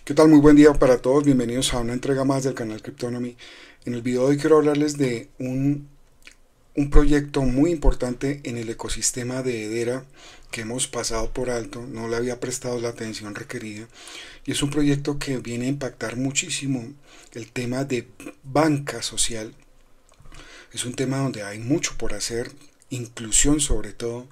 ¿Qué tal? Muy buen día para todos. Bienvenidos a una entrega más del canal Cryptonomy. En el video de hoy quiero hablarles de un proyecto muy importante en el ecosistema de Hedera que hemos pasado por alto, no le había prestado la atención requerida. Y es un proyecto que viene a impactar muchísimo el tema de banca social. Es un tema donde hay mucho por hacer, inclusión sobre todo.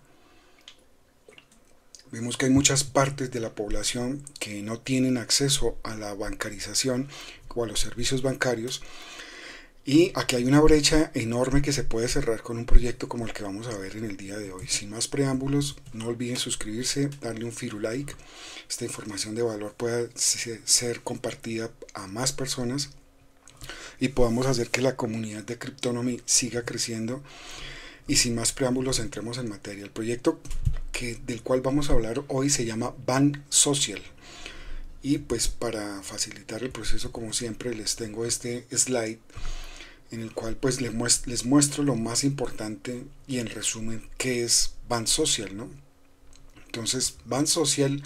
Vemos que hay muchas partes de la población que no tienen acceso a la bancarización o a los servicios bancarios, y aquí hay una brecha enorme que se puede cerrar con un proyecto como el que vamos a ver en el día de hoy. Sin más preámbulos, no olviden suscribirse, darle un like. Esta información de valor pueda ser compartida a más personas y podamos hacer que la comunidad de Cryptonomy siga creciendo. Y sin más preámbulos, entremos en materia. El proyecto del cual vamos a hablar hoy se llama Ban Social. Y pues para facilitar el proceso, como siempre, les tengo este slide en el cual pues les muestro lo más importante y en resumen qué es Ban Social, ¿no? Entonces, Ban Social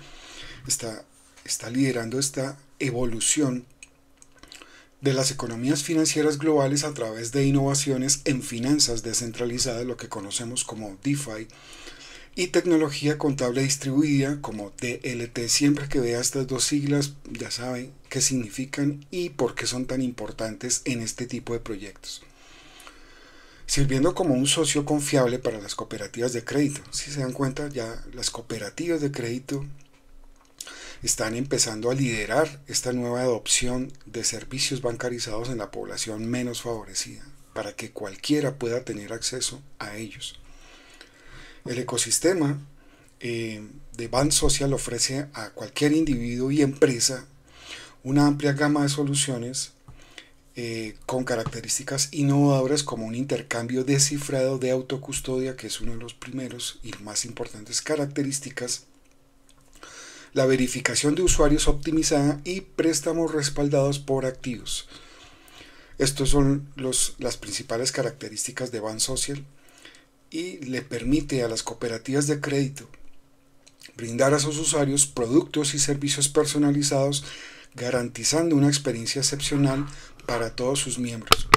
está liderando esta evolución de las economías financieras globales a través de innovaciones en finanzas descentralizadas, lo que conocemos como DeFi, y tecnología contable distribuida como DLT. Siempre que vea estas dos siglas ya saben qué significan y por qué son tan importantes en este tipo de proyectos. Sirviendo como un socio confiable para las cooperativas de crédito. Si se dan cuenta, ya las cooperativas de crédito están empezando a liderar esta nueva adopción de servicios bancarizados en la población menos favorecida, para que cualquiera pueda tener acceso a ellos. El ecosistema de Ban Social ofrece a cualquier individuo y empresa una amplia gama de soluciones con características innovadoras como un intercambio descifrado de autocustodia, que es uno de los primeros y más importantes características, la verificación de usuarios optimizada y préstamos respaldados por activos. Estos son las principales características de Ban Social, y le permite a las cooperativas de crédito brindar a sus usuarios productos y servicios personalizados, garantizando una experiencia excepcional para todos sus miembros.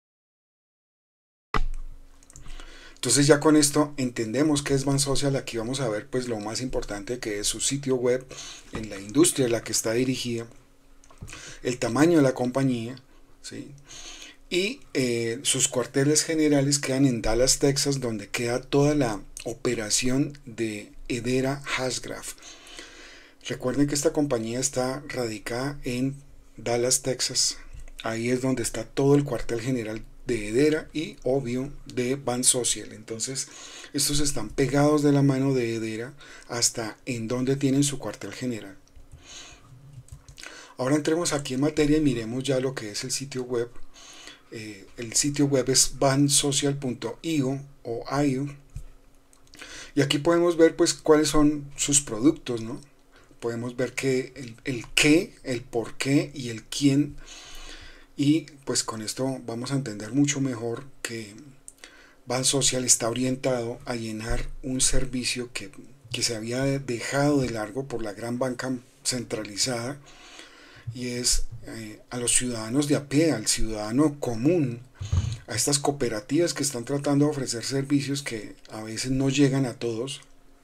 Entonces ya con esto entendemos qué es Ban Social. Aquí vamos a ver pues lo más importante, que es su sitio web, en la industria a la que está dirigida, el tamaño de la compañía, ¿sí? Y sus cuarteles generales quedan en Dallas, Texas, donde queda toda la operación de Hedera Hashgraph. Recuerden que esta compañía está radicada en Dallas, Texas. Ahí es donde está todo el cuartel general de Hedera y obvio de Ban Social. Entonces estos están pegados de la mano de Hedera hasta en donde tienen su cuartel general. Ahora entremos aquí en materia y miremos ya lo que es el sitio web. El sitio web es bansocial.io o IO, y aquí podemos ver pues cuáles son sus productos, ¿no? Podemos ver que el qué, el por qué y el quién, y pues con esto vamos a entender mucho mejor que Ban Social está orientado a llenar un servicio que se había dejado de largo por la gran banca centralizada, y es a los ciudadanos de a pie, al ciudadano común, a estas cooperativas que están tratando de ofrecer servicios que a veces no llegan a todos.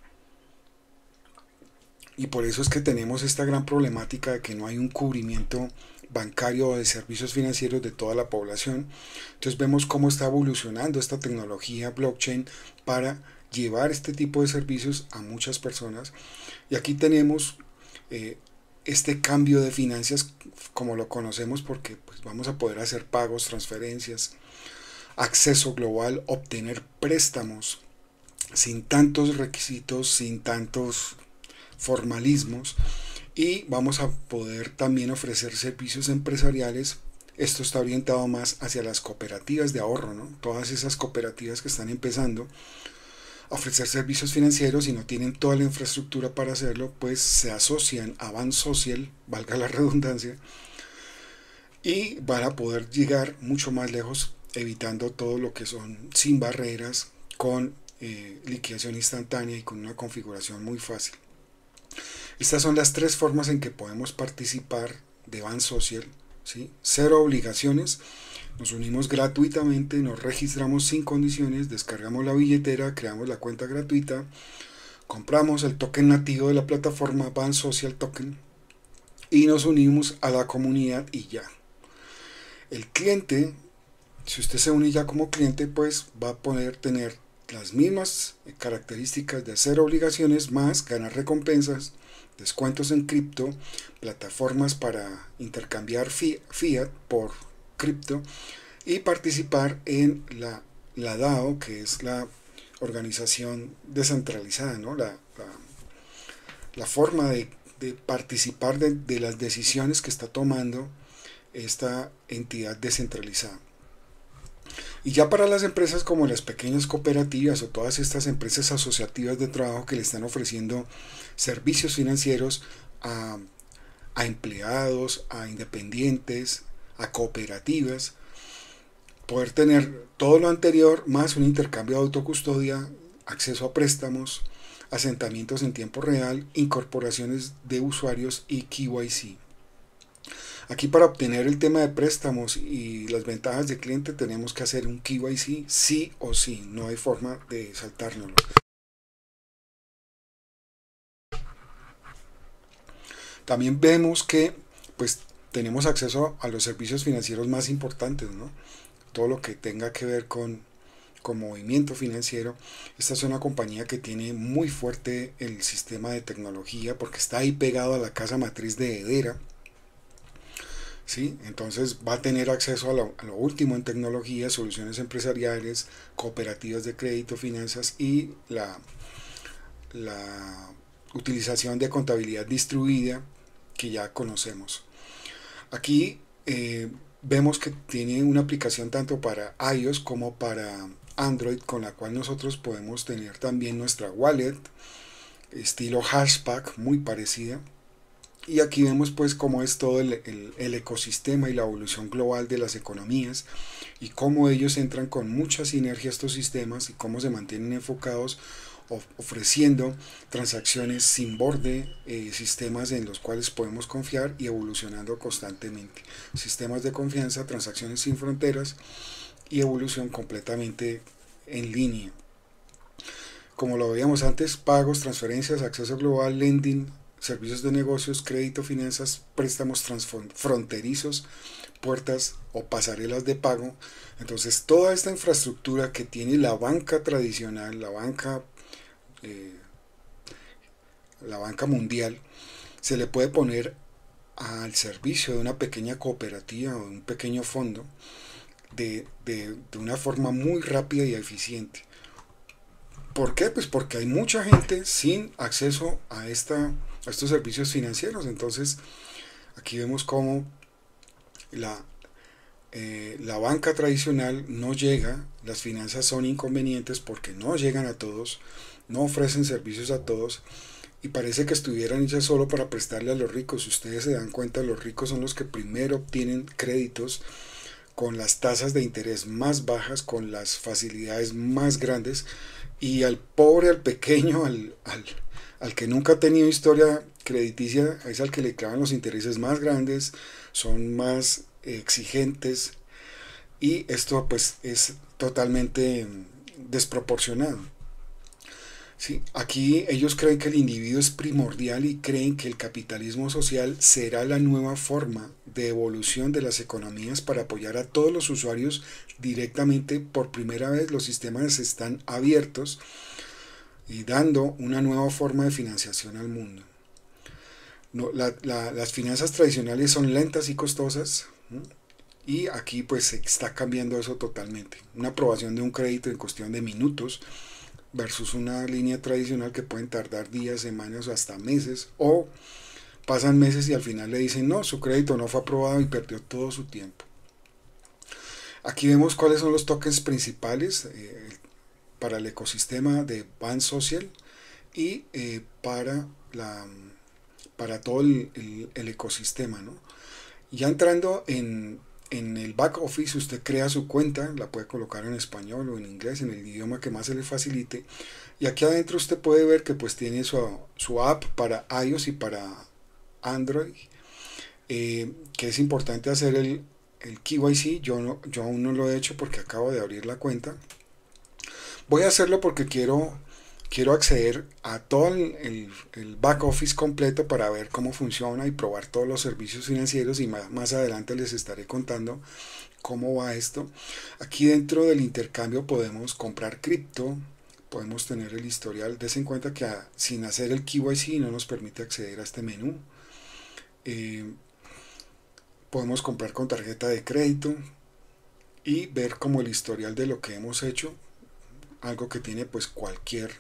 Y por eso es que tenemos esta gran problemática de que no hay un cubrimiento bancario o de servicios financieros de toda la población. Entonces vemos cómo está evolucionando esta tecnología blockchain para llevar este tipo de servicios a muchas personas. Y aquí tenemos este cambio de finanzas como lo conocemos, porque pues vamos a poder hacer pagos, transferencias, acceso global, obtener préstamos sin tantos requisitos, sin tantos formalismos, y vamos a poder también ofrecer servicios empresariales. Esto está orientado más hacia las cooperativas de ahorro, ¿no? Todas esas cooperativas que están empezando a ofrecer servicios financieros y no tienen toda la infraestructura para hacerlo, pues se asocian a Ban Social, valga la redundancia, y van a poder llegar mucho más lejos, evitando todo lo que son sin barreras, con liquidación instantánea y con una configuración muy fácil. Estas son las tres formas en que podemos participar de Ban Social, ¿sí? Cero obligaciones, nos unimos gratuitamente, nos registramos sin condiciones, descargamos la billetera, creamos la cuenta gratuita, compramos el token nativo de la plataforma Ban Social Token y nos unimos a la comunidad y ya. El cliente, si usted se une ya como cliente, pues va a poder tener las mismas características de hacer obligaciones más ganar recompensas, descuentos en cripto, plataformas para intercambiar fiat por cripto y participar en la DAO, que es la organización descentralizada, ¿no? La forma de participar de las decisiones que está tomando esta entidad descentralizada. Y ya para las empresas como las pequeñas cooperativas o todas estas empresas asociativas de trabajo que le están ofreciendo servicios financieros a empleados, a independientes, a cooperativas, poder tener todo lo anterior más un intercambio de autocustodia, acceso a préstamos, asentamientos en tiempo real, incorporaciones de usuarios y KYC. Aquí para obtener el tema de préstamos y las ventajas de cliente tenemos que hacer un KYC sí o sí, no hay forma de saltárnoslo. También vemos que pues tenemos acceso a los servicios financieros más importantes, ¿no? Todo lo que tenga que ver con movimiento financiero. Esta es una compañía que tiene muy fuerte el sistema de tecnología porque está ahí pegado a la casa matriz de Hedera. ¿Sí? Entonces va a tener acceso a lo último en tecnología, soluciones empresariales, cooperativas de crédito, finanzas y la utilización de contabilidad distribuida que ya conocemos. Aquí vemos que tiene una aplicación tanto para iOS como para Android, con la cual nosotros podemos tener también nuestra wallet estilo Hashpack, muy parecida. Y aquí vemos pues cómo es todo el ecosistema y la evolución global de las economías y cómo ellos entran con mucha sinergia a estos sistemas y cómo se mantienen enfocados ofreciendo transacciones sin borde, sistemas en los cuales podemos confiar y evolucionando constantemente. Sistemas de confianza, transacciones sin fronteras y evolución completamente en línea. Como lo veíamos antes, pagos, transferencias, acceso global, lending, servicios de negocios, crédito, finanzas, préstamos transfronterizos, puertas o pasarelas de pago. Entonces toda esta infraestructura que tiene la banca tradicional, la banca mundial, se le puede poner al servicio de una pequeña cooperativa o de un pequeño fondo de una forma muy rápida y eficiente. ¿Por qué? Pues porque hay mucha gente sin acceso a estos servicios financieros. Entonces aquí vemos cómo la banca tradicional no llega, las finanzas son inconvenientes porque no llegan a todos, no ofrecen servicios a todos y parece que estuvieran hechas solo para prestarle a los ricos. Si ustedes se dan cuenta, los ricos son los que primero obtienen créditos con las tasas de interés más bajas, con las facilidades más grandes, y al pobre, al pequeño, al que nunca ha tenido historia crediticia, es al que le clavan los intereses más grandes, son más exigentes, y esto pues es totalmente desproporcionado. Sí, aquí ellos creen que el individuo es primordial y creen que el capitalismo social será la nueva forma de evolución de las economías para apoyar a todos los usuarios directamente. Por primera vez los sistemas están abiertos y dando una nueva forma de financiación al mundo. No, las finanzas tradicionales son lentas y costosas, ¿no? Y aquí pues se está cambiando eso totalmente. Una aprobación de un crédito en cuestión de minutos versus una línea tradicional que pueden tardar días, semanas o hasta meses, o pasan meses y al final le dicen no, su crédito no fue aprobado y perdió todo su tiempo. Aquí vemos cuáles son los tokens principales para el ecosistema de Ban Social y para todo el ecosistema, ¿no? Ya entrando en en el back office usted crea su cuenta, la puede colocar en español o en inglés, en el idioma que más se le facilite. Y aquí adentro usted puede ver que pues tiene su app para iOS y para Android, que es importante hacer el KYC. Yo aún no lo he hecho porque acabo de abrir la cuenta. Voy a hacerlo porque quiero acceder a todo el back office completo para ver cómo funciona y probar todos los servicios financieros, y más adelante les estaré contando cómo va esto. Aquí dentro del intercambio podemos comprar cripto, podemos tener el historial. Des en cuenta que sin hacer el KYC no nos permite acceder a este menú. Podemos comprar con tarjeta de crédito y ver como el historial de lo que hemos hecho, algo que tiene pues cualquier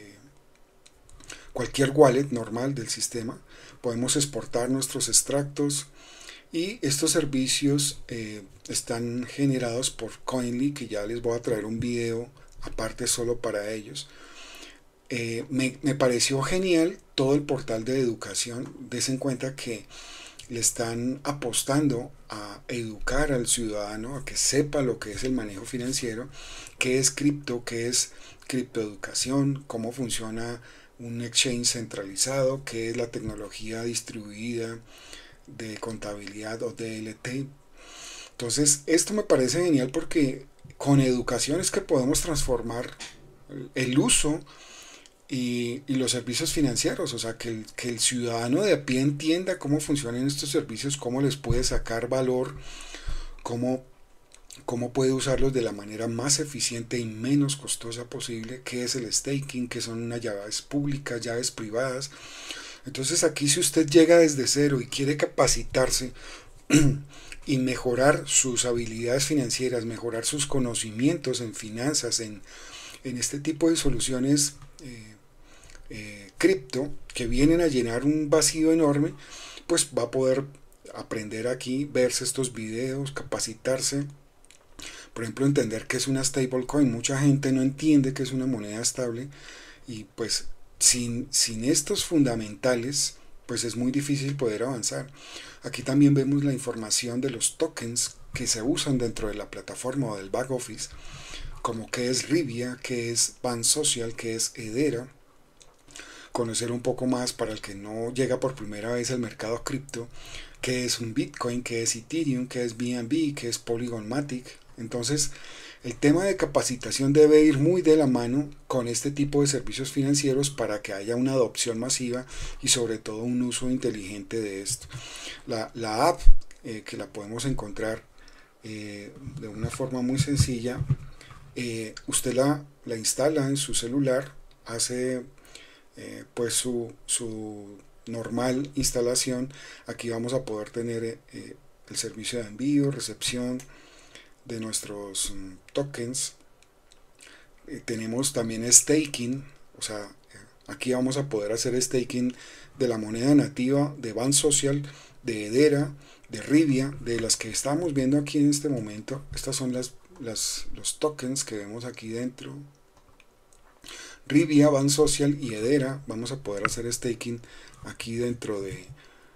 wallet normal del sistema. Podemos exportar nuestros extractos, y estos servicios están generados por Coinly, que ya les voy a traer un video aparte solo para ellos. Me pareció genial todo el portal de educación. Des en cuenta que le están apostando a educar al ciudadano, a que sepa lo que es el manejo financiero, qué es cripto, qué es criptoeducación, cómo funciona un exchange centralizado, qué es la tecnología distribuida de contabilidad o DLT. Entonces esto me parece genial porque con educación es que podemos transformar el uso y los servicios financieros. O sea, que el ciudadano de a pie entienda cómo funcionan estos servicios, cómo les puede sacar valor, cómo puede usarlos de la manera más eficiente y menos costosa posible, qué es el staking, qué son unas llaves públicas, llaves privadas. Entonces aquí, si usted llega desde cero y quiere capacitarse y mejorar sus habilidades financieras, mejorar sus conocimientos en finanzas, en este tipo de soluciones cripto que vienen a llenar un vacío enorme, pues va a poder aprender aquí, verse estos videos, capacitarse. Por ejemplo, entender qué es una stablecoin. Mucha gente no entiende qué es una moneda estable, y pues sin estos fundamentales pues es muy difícil poder avanzar. Aquí también vemos la información de los tokens que se usan dentro de la plataforma o del back office, como qué es Rivia, qué es Ban Social, qué es Hedera. Conocer un poco más, para el que no llega por primera vez al mercado cripto, qué es un Bitcoin, qué es Ethereum, qué es BNB, qué es Polygon Matic. Entonces, el tema de capacitación debe ir muy de la mano con este tipo de servicios financieros para que haya una adopción masiva y sobre todo un uso inteligente de esto. La app, que la podemos encontrar de una forma muy sencilla, usted la instala en su celular, hace pues su normal instalación. Aquí vamos a poder tener el servicio de envío, recepción de nuestros tokens. Tenemos también staking, o sea, aquí vamos a poder hacer staking de la moneda nativa de Ban Social, de Hedera, de Rivia, de las que estamos viendo aquí en este momento. Estas son los tokens que vemos aquí dentro. Rivia, Ban Social y Hedera. Vamos a poder hacer staking aquí dentro de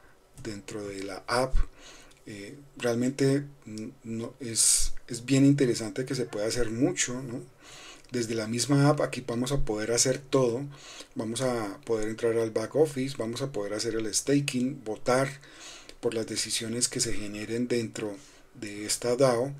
la app. Realmente no, es bien interesante que se pueda hacer mucho, ¿no? Desde la misma app aquí vamos a poder hacer todo. Vamos a poder entrar al back office, vamos a poder hacer el staking, votar por las decisiones que se generen dentro de esta DAO,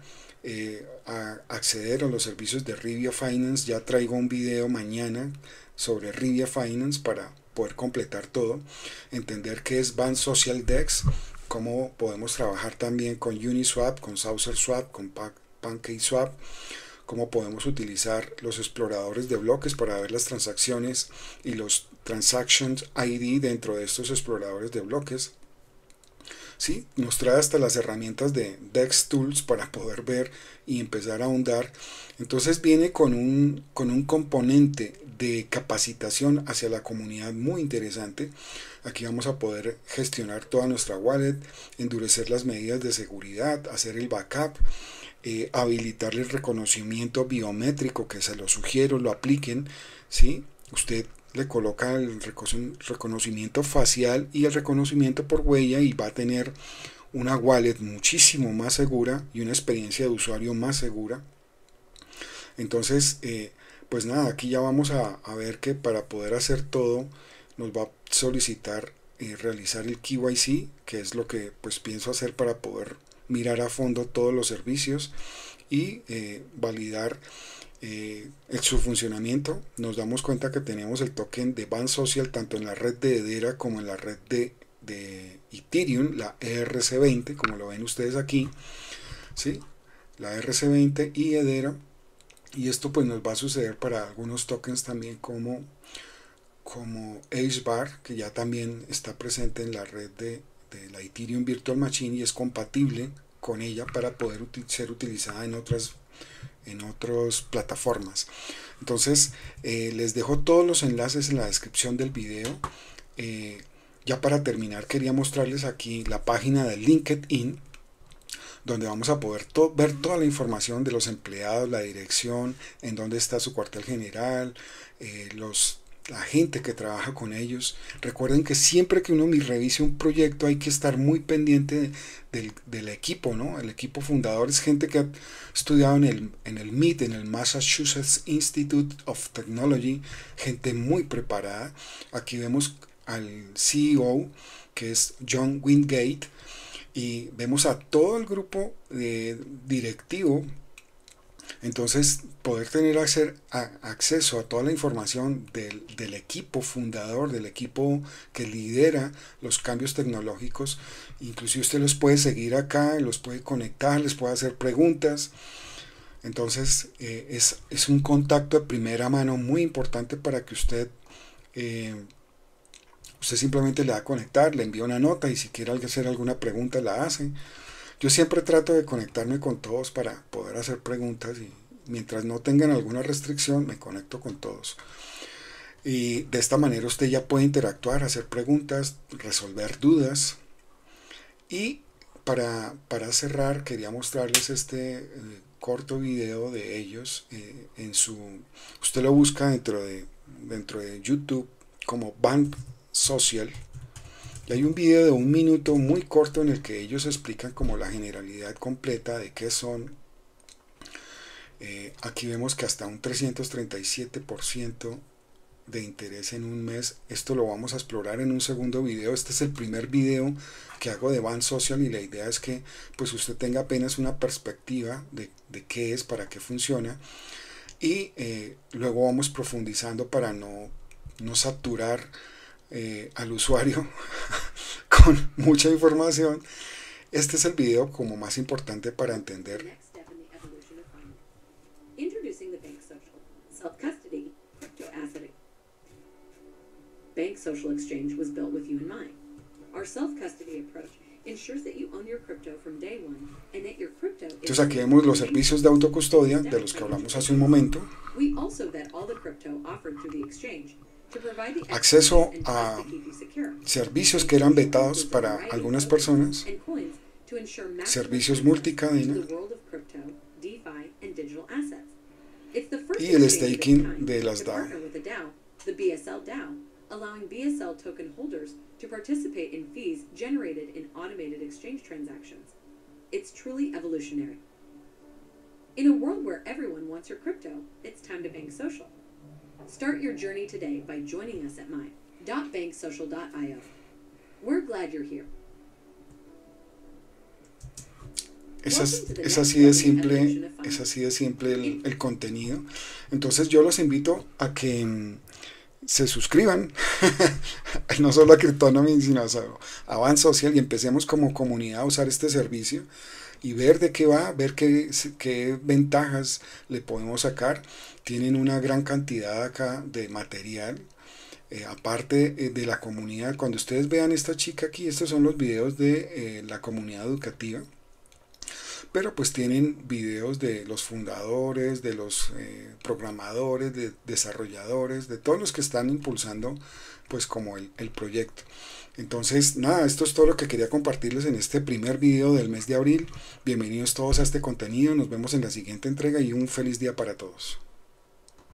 a acceder a los servicios de Rivia Finance. Ya traigo un video mañana sobre Rivia Finance para poder completar todo, entender qué es Ban Social DEX, cómo podemos trabajar también con Uniswap, con SaucerSwap, con PancakeSwap, cómo podemos utilizar los exploradores de bloques para ver las transacciones y los Transactions ID dentro de estos exploradores de bloques. Sí, nos trae hasta las herramientas de DEX Tools para poder ver y empezar a ahondar. Entonces viene con un componente de capacitación hacia la comunidad muy interesante. Aquí vamos a poder gestionar toda nuestra wallet, endurecer las medidas de seguridad, hacer el backup, habilitar el reconocimiento biométrico, que se lo sugiero, lo apliquen. ¿Sí? Usted le coloca el reconocimiento facial y el reconocimiento por huella y va a tener una wallet muchísimo más segura y una experiencia de usuario más segura. Entonces, pues nada, aquí ya vamos a ver que para poder hacer todo nos va a solicitar realizar el KYC, que es lo que pues pienso hacer para poder mirar a fondo todos los servicios y validar su funcionamiento. Nos damos cuenta que tenemos el token de Band Social tanto en la red de Hedera como en la red de Ethereum, la ERC20, como lo ven ustedes aquí, ¿sí? La ERC20 y Hedera. Y esto pues nos va a suceder para algunos tokens también como HBAR, que ya también está presente en la red de la Ethereum Virtual Machine y es compatible con ella para poder ser utilizada en otras plataformas. Entonces les dejo todos los enlaces en la descripción del video. Ya para terminar quería mostrarles aquí la página de LinkedIn, donde vamos a poder ver toda la información de los empleados, la dirección, en dónde está su cuartel general, la gente que trabaja con ellos. Recuerden que siempre que uno revise un proyecto hay que estar muy pendiente del equipo, ¿no? El equipo fundador es gente que ha estudiado en el MIT, en el Massachusetts Institute of Technology, gente muy preparada. Aquí vemos al CEO, que es John Wingate, y vemos a todo el grupo directivo. Entonces poder tener acceso a toda la información del equipo fundador, del equipo que lidera los cambios tecnológicos. Inclusive usted los puede seguir acá, los puede conectar, les puede hacer preguntas. Entonces es un contacto de primera mano muy importante para que usted simplemente le da a conectar, le envía una nota y si quiere hacer alguna pregunta la hace. Yo siempre trato de conectarme con todos para poder hacer preguntas y mientras no tengan alguna restricción me conecto con todos. Y de esta manera usted ya puede interactuar, hacer preguntas, resolver dudas. Y para cerrar quería mostrarles este corto video de ellos. Usted lo busca dentro de YouTube como Band Social. Y hay un video de 1 minuto muy corto en el que ellos explican como la generalidad completa de qué son. Aquí vemos que hasta un 337% de interés en un mes. Esto lo vamos a explorar en un segundo video. Este es el primer video que hago de Band Social y la idea es que pues usted tenga apenas una perspectiva de qué es, para qué funciona y luego vamos profundizando para no saturar al usuario con mucha información. Este es el video como más importante para entender. Bank Social Exchange was built with you in mind. Our self-custody approach ensures that you own your crypto from day one and that your crypto is. Entonces aquí vemos los servicios de autocustodia de los que hablamos hace un momento. We also vet all the crypto offered through the exchange. Acceso a servicios que eran vetados para algunas personas, servicios multicadena y el staking de las DAO. Allowing BSL token holders to participate in fees generated in automated exchange transactions. It's truly evolutionary. In a world where everyone wants your crypto, it's time to bank social. Start your journey today by joining us at my.banksocial.io. We're glad you're here. Es así de simple el contenido. Entonces yo los invito a que se suscriban no solo a Cryptonomy sino a Band Social y empecemos como comunidad a usar este servicio y ver de qué va, ver qué ventajas le podemos sacar. Tienen una gran cantidad acá de material, aparte de la comunidad. Cuando ustedes vean esta chica aquí, estos son los videos de la comunidad educativa, pero pues tienen videos de los fundadores, de los programadores, de desarrolladores, de todos los que están impulsando pues como el proyecto. Entonces nada, esto es todo lo que quería compartirles en este primer video del mes de abril. Bienvenidos todos a este contenido, nos vemos en la siguiente entrega y un feliz día para todos.